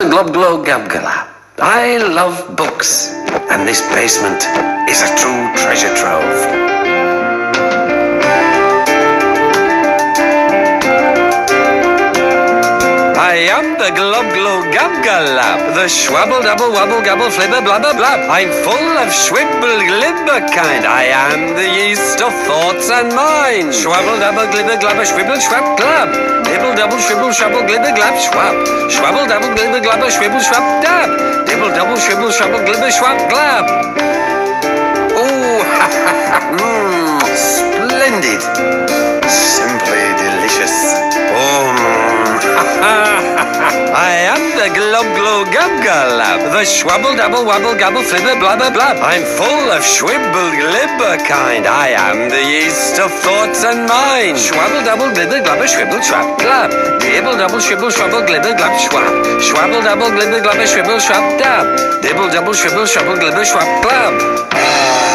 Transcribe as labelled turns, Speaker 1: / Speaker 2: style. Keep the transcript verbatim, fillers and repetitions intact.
Speaker 1: Globglogabgalab. I love books, and this basement is a true treasure trove. I am the Globglogabgalab, the schwabble double wabble gabble flibber blabber blab. I'm full of schwibble glibber kind. I am the yeast of thoughts and mind. Schwabble double glibber glabber schwibble schwab glab. Dibble double shwibble shabble glibber glab schwab. Schwabble double glibber glabber schwibble schwab dab. Dibble double shwibble shabble glibber schwab glab. Oh, ha ha ha, mmm, splendid. Simply delicious. Oh, ha ha. I am the Globglogabgalab, the schwabble double wabble gabble flibber blabber blab. I'm full of schwibble glibber kind. I am the yeast of thoughts and mind. Schwabble double glibber glabber schwibble schwab glab. Dibble double shwibble schwabble glibber glab schwab. Schwabble double glibber glabber schwibble schwab dab. Dibble double shwibble schwabble glibber schwab glab.